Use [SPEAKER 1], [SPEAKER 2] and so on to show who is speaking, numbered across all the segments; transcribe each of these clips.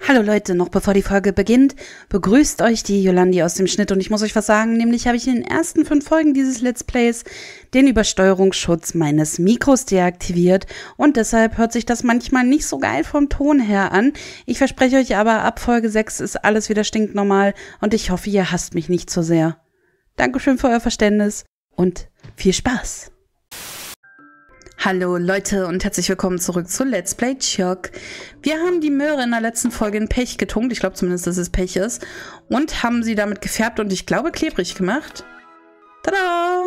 [SPEAKER 1] Hallo Leute, noch bevor die Folge beginnt, begrüßt euch die Yolandi aus dem Schnitt und ich muss euch was sagen, nämlich habe ich in den ersten 5 Folgen dieses Let's Plays den Übersteuerungsschutz meines Mikros deaktiviert und deshalb hört sich das manchmal nicht so geil vom Ton her an. Ich verspreche euch aber, ab Folge 6 ist alles wieder stinknormal und ich hoffe, ihr hasst mich nicht so sehr. Dankeschön für euer Verständnis und viel Spaß! Hallo Leute und herzlich willkommen zurück zu Let's Play Tjörk. Wir haben die Möhre in der letzten Folge in Pech getunkt, ich glaube zumindest, dass es Pech ist, und haben sie damit gefärbt und ich glaube klebrig gemacht. Tada!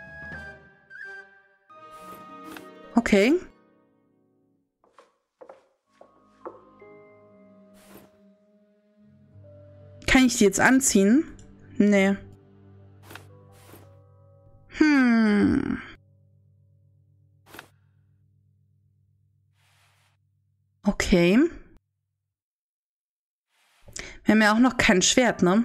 [SPEAKER 1] Okay. Kann ich die jetzt anziehen? Nee. Okay. Wir haben ja auch noch kein Schwert, ne?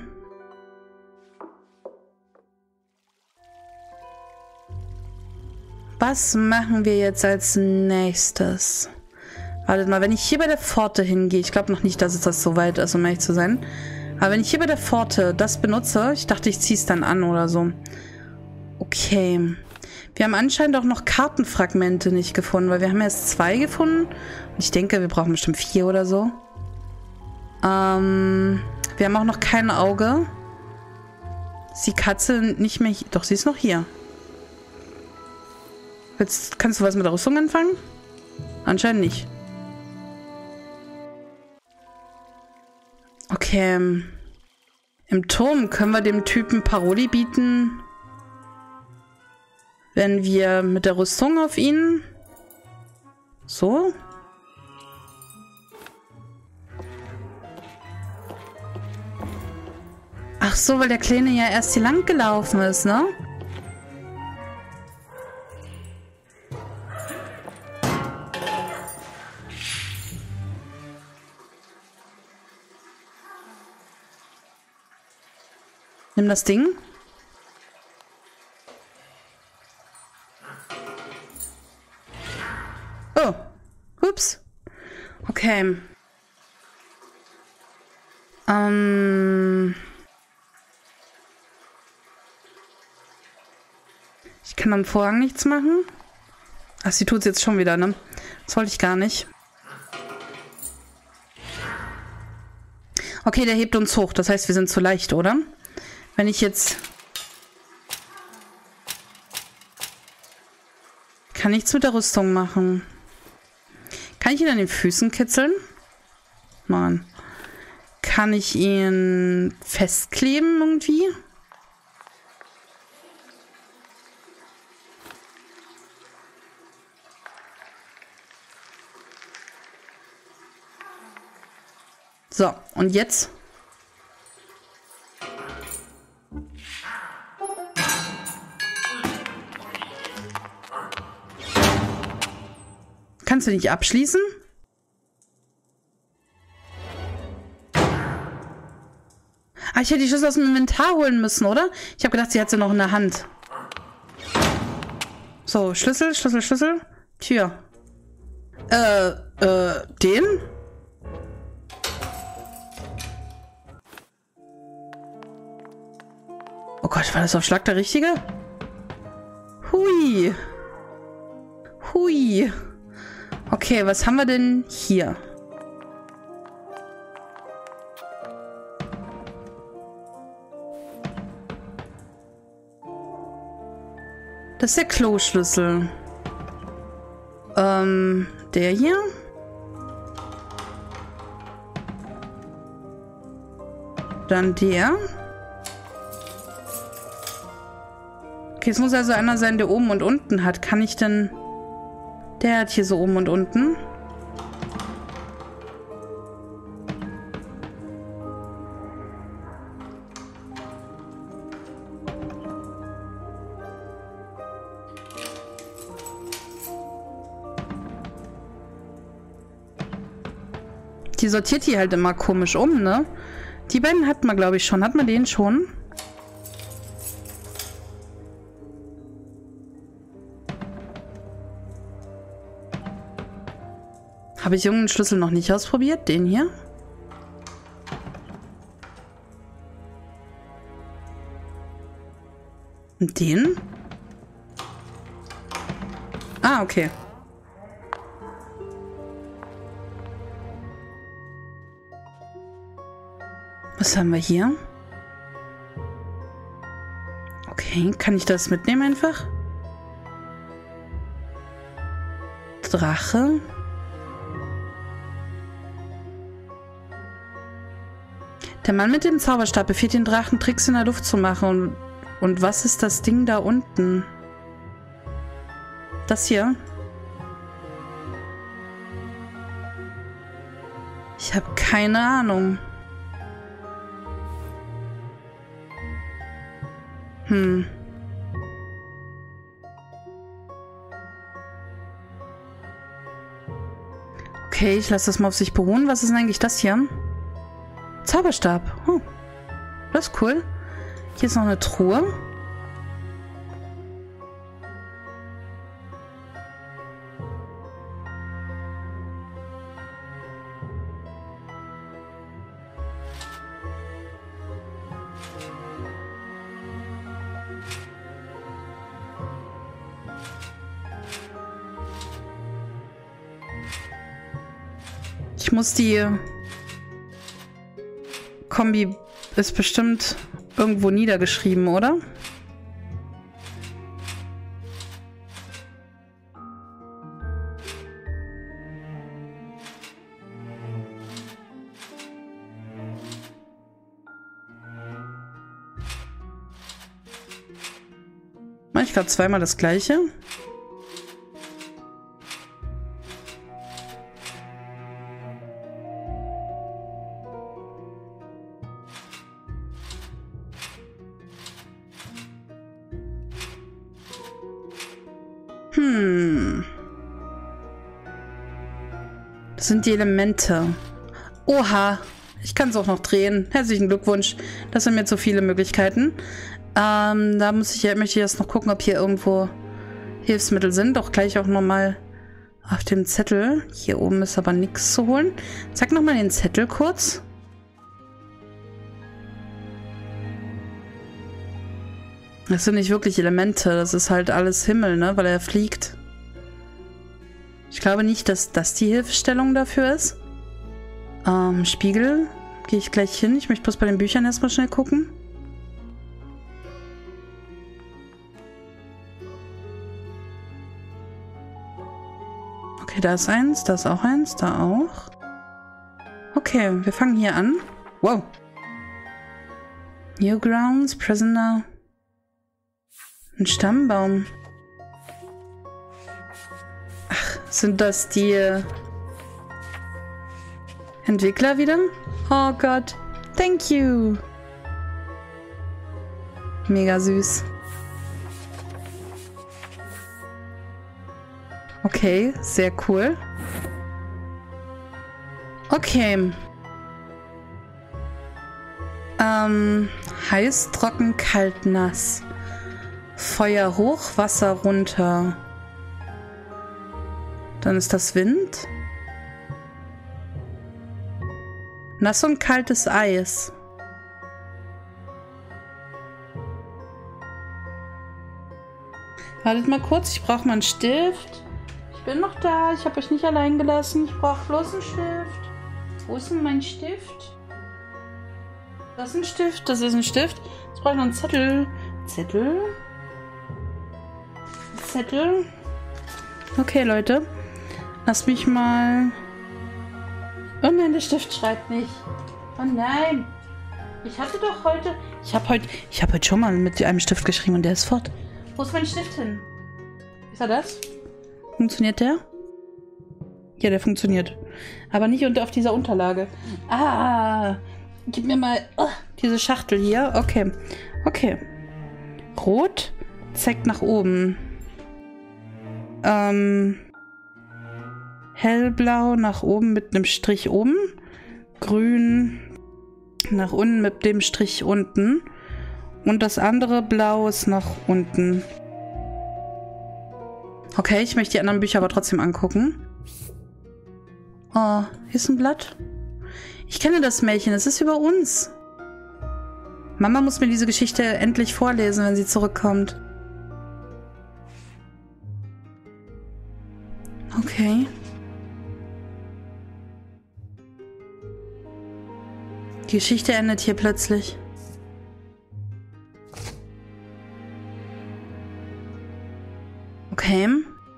[SPEAKER 1] Was machen wir jetzt als nächstes? Wartet mal, wenn ich hier bei der Pforte hingehe, ich glaube noch nicht, dass es das so weit ist, um ehrlich zu sein. Aber wenn ich hier bei der Pforte das benutze, ich dachte, ich ziehe es dann an oder so. Okay. Wir haben anscheinend auch noch Kartenfragmente nicht gefunden, weil wir haben erst 2 gefunden. Und ich denke, wir brauchen bestimmt 4 oder so. Wir haben auch noch kein Auge. Ist die Katze nicht mehr hier? Doch, sie ist noch hier. Jetzt kannst du was mit der Rüstung anfangen? Anscheinend nicht. Okay. Im Turm können wir dem Typen Paroli bieten, wenn wir mit der Rüstung auf ihn... So? Ach so, weil der Kleine ja erst hier lang gelaufen ist, ne? Nimm das Ding. Oh. Ups. Okay. Ich kann am Vorhang nichts machen. Ach, sie tut es jetzt schon wieder, ne? Das wollte ich gar nicht. Okay, der hebt uns hoch. Das heißt, wir sind zu leicht, oder? Wenn ich jetzt... Kann nichts mit der Rüstung machen. Kann ich ihn an den Füßen kitzeln? Nein. Kann ich ihn festkleben irgendwie? So, und jetzt? Kannst du nicht abschließen? Ah, ich hätte die Schlüssel aus dem Inventar holen müssen, oder? Ich habe gedacht, sie hat sie noch in der Hand. So, Schlüssel, Schlüssel, Schlüssel. Tür. Den? Oh Gott, war das auf Schlag der Richtige? Hui. Hui. Okay, was haben wir denn hier? Das ist der Kloschlüssel. Der hier? Dann der. Okay, es muss also einer sein, der oben und unten hat. Kann ich denn... Der hat hier so oben und unten. Die sortiert die halt immer komisch um, ne? Die beiden hat man, glaube ich, schon. Hat man den schon? Habe ich irgendeinen Schlüssel noch nicht ausprobiert? Den hier? Und den? Ah, okay. Was haben wir hier? Okay, kann ich das mitnehmen einfach? Drache. Der Mann mit dem Zauberstab befiehlt den Drachen, Tricks in der Luft zu machen. Und was ist das Ding da unten? Das hier? Ich habe keine Ahnung. Okay, ich lasse das mal auf sich beruhen. Was ist denn eigentlich das hier? Zauberstab. Oh, das ist cool. Hier ist noch eine Truhe. Ich muss die Kombi ist bestimmt irgendwo niedergeschrieben, oder? Mach ich gerade zweimal das gleiche? Das sind die Elemente. Oha, ich kann es auch noch drehen. Herzlichen Glückwunsch. Das sind mir zu viele Möglichkeiten. Da möchte ich erst noch gucken, ob hier irgendwo Hilfsmittel sind. Auch gleich auch nochmal auf dem Zettel. Hier oben ist aber nichts zu holen. Zeig nochmal den Zettel kurz. Das sind nicht wirklich Elemente. Das ist halt alles Himmel, ne? Weil er fliegt. Ich glaube nicht, dass das die Hilfestellung dafür ist. Spiegel. Gehe ich gleich hin. Ich möchte bloß bei den Büchern erstmal schnell gucken. Okay, da ist eins. Da ist auch eins. Da auch. Okay, wir fangen hier an. Wow. Newgrounds, Prisoner. Ein Stammbaum. Ach, sind das die Entwickler wieder? Oh Gott. Thank you. Mega süß. Okay, sehr cool. Okay. Heiß, trocken, kalt, nass. Feuer hoch, Wasser runter. Dann ist das Wind. Nass und kaltes Eis. Wartet mal kurz, ich brauche mal einen Stift. Ich bin noch da, ich habe euch nicht allein gelassen. Ich brauche bloß einen Stift. Wo ist denn mein Stift? Das ist ein Stift, das ist ein Stift. Jetzt brauche ich noch einen Zettel. Zettel. Okay, Leute. Lass mich mal... Oh nein, der Stift schreibt nicht. Oh nein. Ich hatte doch heute... Ich habe heute schon mal mit einem Stift geschrieben und der ist fort. Wo ist mein Stift hin? Ist er das? Funktioniert der? Ja, der funktioniert. Aber nicht auf dieser Unterlage. Ah, gib mir mal diese Schachtel hier. Okay. Okay. Rot zeigt nach oben. Hellblau nach oben mit einem Strich oben. Grün nach unten mit dem Strich unten. Und das andere Blau ist nach unten. Okay, ich möchte die anderen Bücher aber trotzdem angucken. Oh, hier ist ein Blatt. Ich kenne das Märchen, es ist über uns. Mama muss mir diese Geschichte endlich vorlesen, wenn sie zurückkommt. Okay. Die Geschichte endet hier plötzlich. Okay.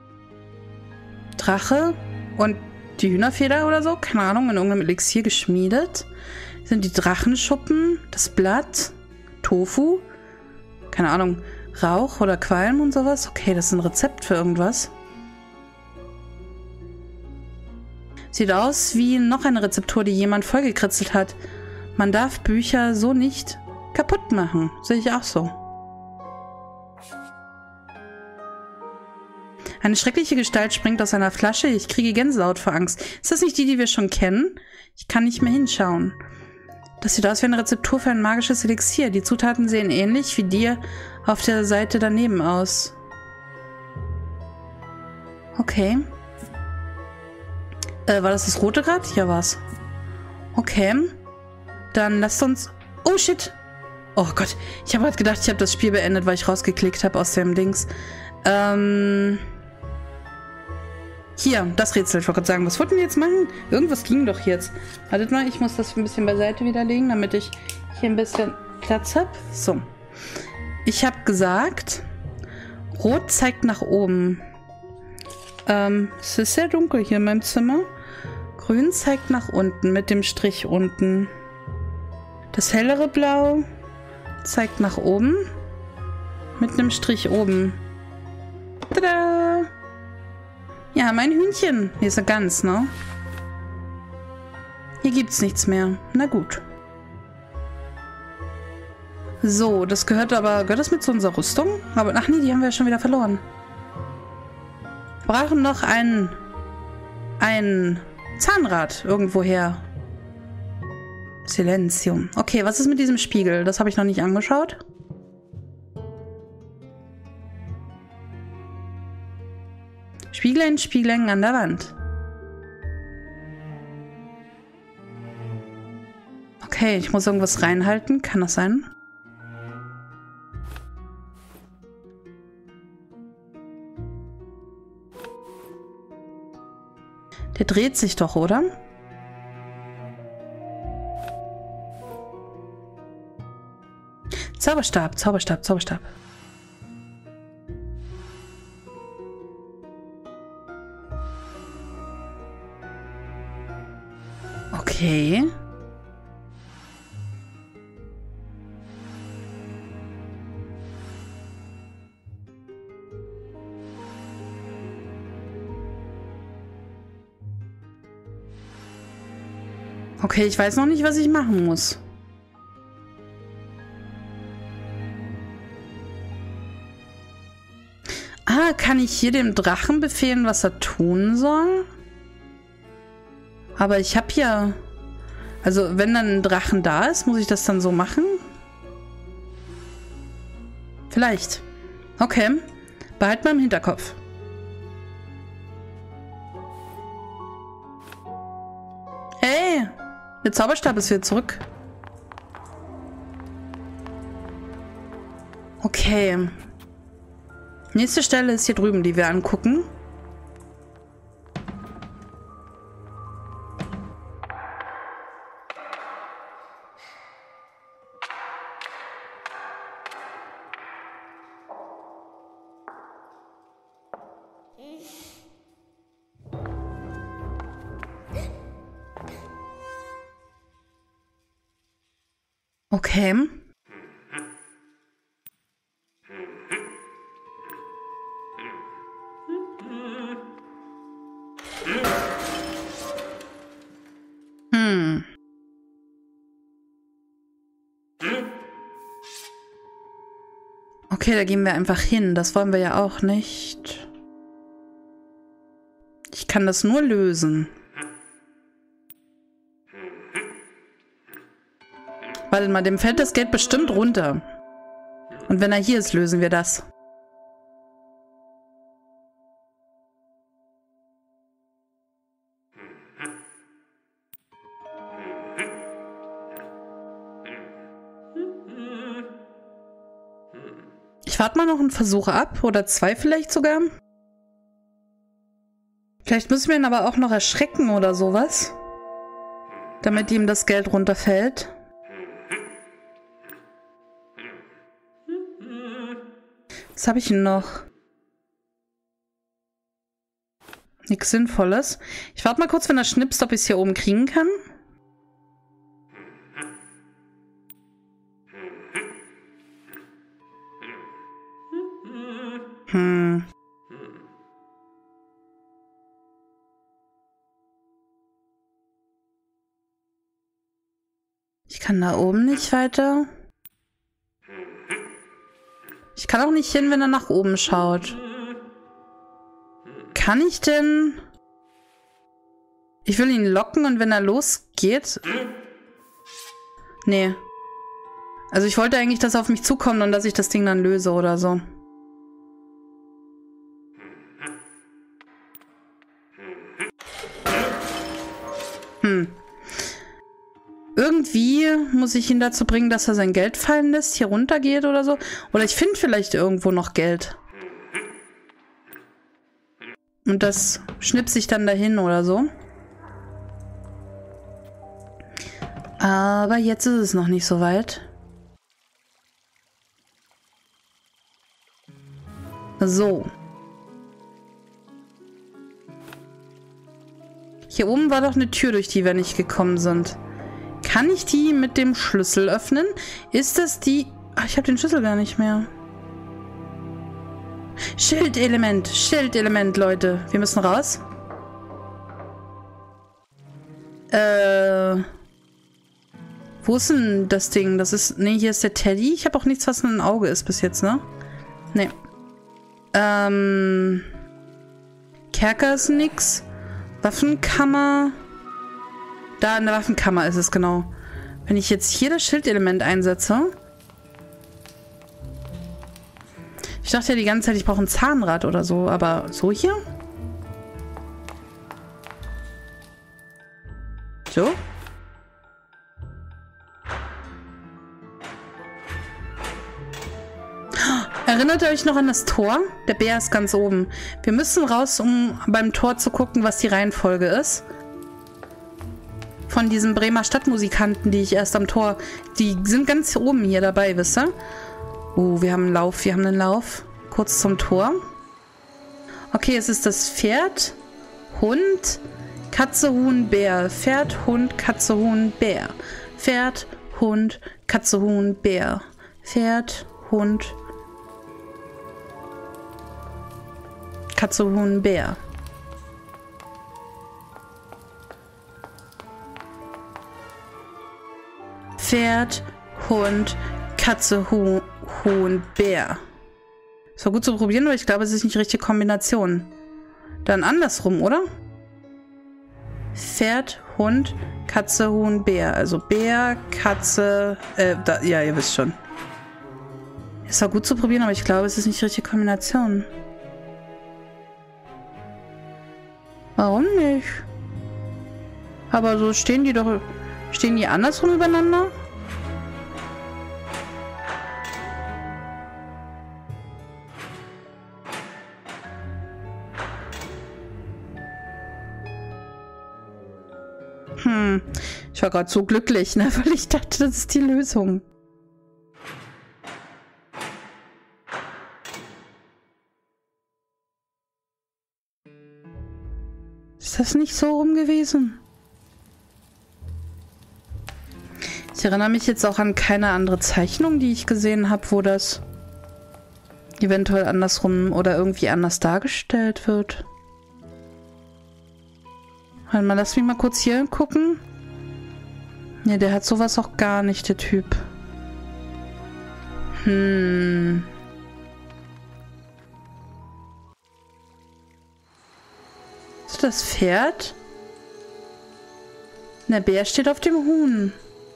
[SPEAKER 1] Drache und die Hühnerfeder oder so, keine Ahnung, in irgendeinem Elixier geschmiedet. Sind die Drachenschuppen, das Blatt, Tofu, keine Ahnung, Rauch oder Qualm und sowas. Okay, das ist ein Rezept für irgendwas. Sieht aus wie noch eine Rezeptur, die jemand vollgekritzelt hat. Man darf Bücher so nicht kaputt machen. Sehe ich auch so. Eine schreckliche Gestalt springt aus einer Flasche. Ich kriege Gänsehaut vor Angst. Ist das nicht die, die wir schon kennen? Ich kann nicht mehr hinschauen. Das sieht aus wie eine Rezeptur für ein magisches Elixier. Die Zutaten sehen ähnlich wie die auf der Seite daneben aus. Okay. War das das rote gerade? Ja, war's. Okay. Dann lasst uns... Oh, shit. Oh Gott. Ich habe gerade gedacht, ich habe das Spiel beendet, weil ich rausgeklickt habe aus dem Dings. Hier, das Rätsel. Ich wollte gerade sagen, was wollten wir jetzt machen? Irgendwas ging doch jetzt. Wartet mal, ich muss das ein bisschen beiseite widerlegen, damit ich hier ein bisschen Platz habe. So. Ich habe gesagt, Rot zeigt nach oben. Es ist sehr dunkel hier in meinem Zimmer. Grün zeigt nach unten mit dem Strich unten. Das hellere Blau zeigt nach oben mit einem Strich oben. Tada! Ja, mein Hühnchen. Hier ist er ganz, ne? Hier gibt's nichts mehr. Na gut. So, das gehört das mit zu unserer Rüstung? Aber, ach nee, die haben wir ja schon wieder verloren. Wir brauchen noch ein Zahnrad irgendwoher. Silenzium. Okay, was ist mit diesem Spiegel? Das habe ich noch nicht angeschaut. Spieglein, Spieglein an der Wand. Okay, ich muss irgendwas reinhalten. Kann das sein? Der dreht sich doch, oder? Zauberstab, Zauberstab, Zauberstab. Okay. Okay, ich weiß noch nicht, was ich machen muss. Ah, kann ich hier dem Drachen befehlen, was er tun soll? Aber ich habe ja... Also, wenn dann ein Drachen da ist, muss ich das dann so machen? Vielleicht. Okay. Behalt mal im Hinterkopf. Hey! Der Zauberstab ist wieder zurück. Okay. Nächste Stelle ist hier drüben, die wir angucken. Okay. Okay, da gehen wir einfach hin. Das wollen wir ja auch nicht. Ich kann das nur lösen. Warte mal, dem fällt das Geld bestimmt runter. Und wenn er hier ist, lösen wir das. warte mal noch einen Versuch ab. Oder 2 vielleicht sogar. Vielleicht müssen wir ihn aber auch noch erschrecken oder sowas. Damit ihm das Geld runterfällt. Was habe ich denn noch? Nichts Sinnvolles. Ich warte mal kurz, wenn er schnipst, ob ich es hier oben kriegen kann. Ich kann da oben nicht weiter. Ich kann auch nicht hin, wenn er nach oben schaut. Kann ich denn... Ich will ihn locken und wenn er losgeht... Nee. Also ich wollte eigentlich, dass er auf mich zukommt und dass ich das Ding dann löse oder so. Irgendwie muss ich ihn dazu bringen, dass er sein Geld fallen lässt, hier runter geht oder so. Oder ich finde vielleicht irgendwo noch Geld. Und das schnipse ich dann dahin oder so. Aber jetzt ist es noch nicht so weit. So. Hier oben war doch eine Tür, durch die wir nicht gekommen sind. Kann ich die mit dem Schlüssel öffnen? Ist das die... Ach, ich habe den Schlüssel gar nicht mehr. Schildelement. Schildelement, Leute. Wir müssen raus. Wo ist denn das Ding? Das ist... Nee, hier ist der Teddy. Ich habe auch nichts, was ein Auge ist bis jetzt, ne? Nee. Kerker ist nix. Waffenkammer. Da in der Waffenkammer ist es, genau. Wenn ich jetzt hier das Schildelement einsetze. Ich dachte ja die ganze Zeit, ich brauche ein Zahnrad oder so, aber so hier? So? Erinnert ihr euch noch an das Tor? Der Bär ist ganz oben. Wir müssen raus, um beim Tor zu gucken, was die Reihenfolge ist. Von diesen Bremer Stadtmusikanten, die ich erst am Tor... Die sind ganz oben hier dabei, wisst ihr? Wir haben einen Lauf. Wir haben einen Lauf. Kurz zum Tor. Okay, es ist das Pferd, Hund, Katze, Huhn, Bär. Pferd, Hund, Katze, Huhn, Bär. Pferd, Hund, Katze, Huhn, Bär. Pferd, Hund, Katze, Huhn, Bär. Pferd, Hund, Katze, Huhn, Bär. Es war gut zu probieren, aber ich glaube, es ist nicht die richtige Kombination. Dann andersrum, oder? Pferd, Hund, Katze, Huhn, Bär. Also Bär, Katze, ja, ihr wisst schon. Es war gut zu probieren, aber ich glaube, es ist nicht die richtige Kombination. Warum nicht? Aber so stehen die doch... Stehen die andersrum übereinander? Ich war gerade so glücklich, ne? Weil ich dachte, das ist die Lösung. Ist das nicht so rum gewesen? Ich erinnere mich jetzt auch an keine andere Zeichnung, die ich gesehen habe, wo das eventuell andersrum oder irgendwie anders dargestellt wird. Warte mal, lass mich mal kurz hier gucken. Ne, der hat sowas auch gar nicht, der Typ. Ist das Pferd? Der Bär steht auf dem Huhn.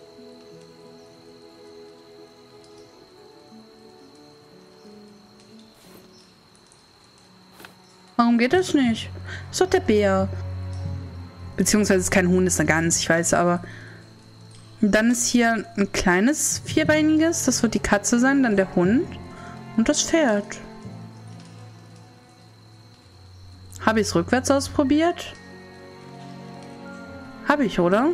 [SPEAKER 1] Warum geht das nicht? Ist doch der Bär. Beziehungsweise ist kein Huhn, ist eine Gans, ich weiß, aber... Dann ist hier ein kleines vierbeiniges, das wird die Katze sein, dann der Hund. Und das Pferd. Habe ich es rückwärts ausprobiert? Habe ich, oder?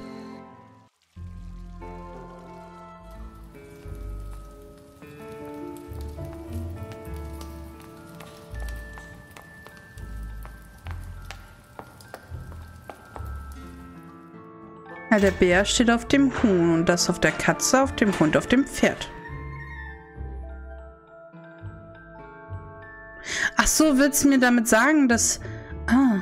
[SPEAKER 1] Ja, der Bär steht auf dem Huhn und das auf der Katze, auf dem Hund, auf dem Pferd. Ach so, willst du mir damit sagen, dass... Ah.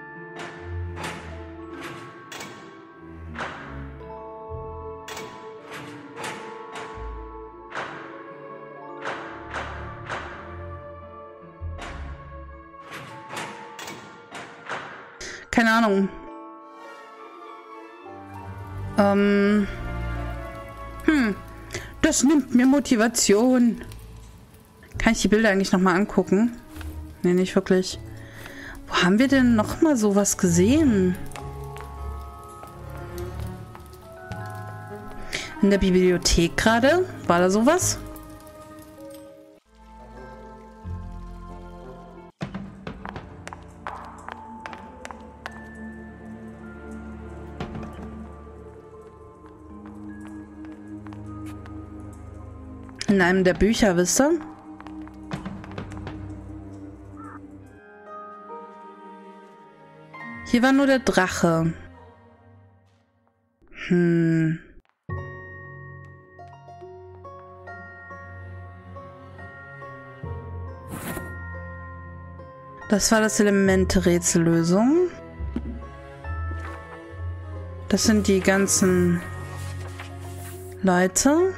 [SPEAKER 1] Keine Ahnung. Das nimmt mir Motivation. Kann ich die Bilder eigentlich nochmal angucken? Nee, nicht wirklich. Wo haben wir denn nochmal sowas gesehen? In der Bibliothek gerade? War da sowas? In einem der Bücher, wisst ihr? Hier war nur der Drache. Das war das Elemente-Rätsellösung. Das sind die ganzen Leute.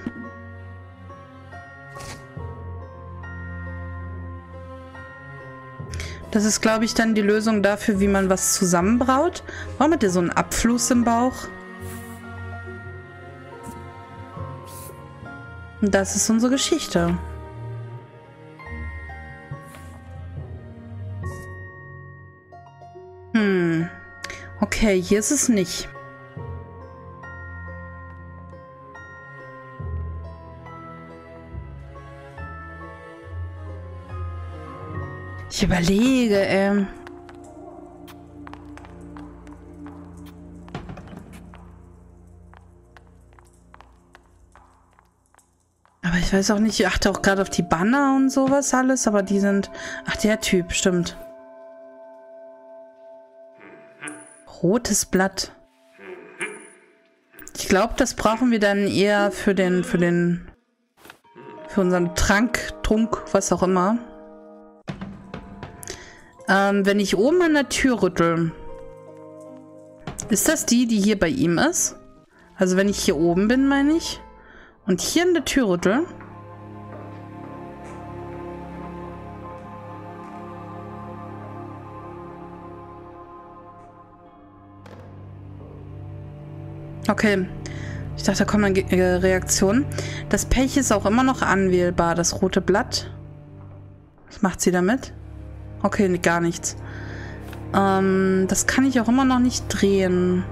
[SPEAKER 1] Das ist, glaube ich, dann die Lösung dafür, wie man was zusammenbraut. Warum hat ihr so einen Abfluss im Bauch? Und das ist unsere Geschichte. Okay, hier ist es nicht. Ich überlege, Aber ich weiß auch nicht, ich achte auch gerade auf die Banner und sowas alles, aber die sind... Ach, der Typ, stimmt. Rotes Blatt. Ich glaube, das brauchen wir dann eher für unseren Trunk, was auch immer. Wenn ich oben an der Tür rüttel, ist das die hier bei ihm ist? Also wenn ich hier oben bin, meine ich, und hier an der Tür rüttel. Okay. Ich dachte, da kommt eine Reaktion. Das Pech ist auch immer noch anwählbar, das rote Blatt. Was macht sie damit? Okay, gar nichts. Das kann ich auch immer noch nicht drehen.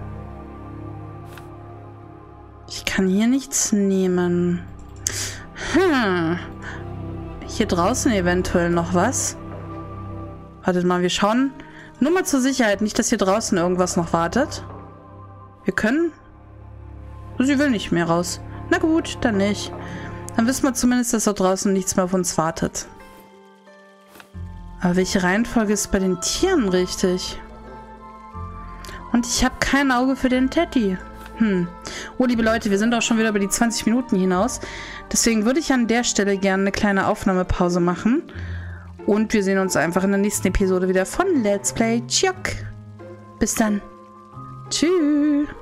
[SPEAKER 1] Ich kann hier nichts nehmen. Hier draußen eventuell noch was. Wartet mal, wir schauen. Nur mal zur Sicherheit, nicht, dass hier draußen irgendwas noch wartet. Wir können... Sie will nicht mehr raus. Na gut, dann nicht. Dann wissen wir zumindest, dass da draußen nichts mehr auf uns wartet. Aber welche Reihenfolge ist bei den Tieren richtig? Und ich habe kein Auge für den Teddy. Oh, liebe Leute, wir sind auch schon wieder über die 20 Minuten hinaus. Deswegen würde ich an der Stelle gerne eine kleine Aufnahmepause machen. Und wir sehen uns einfach in der nächsten Episode wieder von Let's Play Chuck. Bis dann. Tschüss.